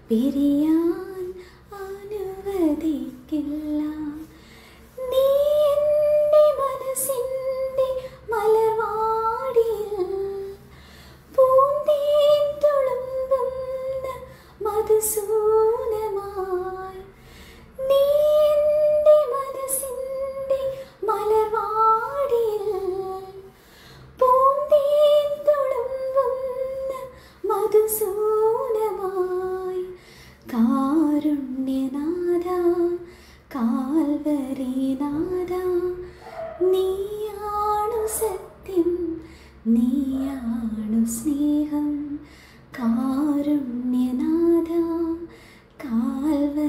പിരിയാൻ അനുവദിക്കില്ല. നീ എൻ്റെ മനസ്സിൻ്റെ മലർവാടിയിൽ പൂന്തേൻ തുളുമ്പുന്ന മധുസൂനമായി. നീ എൻ്റെ മനസ്സിൻ്റെ മലർവാടിയിൽ പൂന്തേൻ തുളുമ്പുന്ന മധുസൂനമായി. കാരുണ്യനാഥ കാൽവരിനാഥ, നീയാണു സത്യം, നീയാണു സ്നേഹം. കാരുണ്യനാഥ കാൽവരി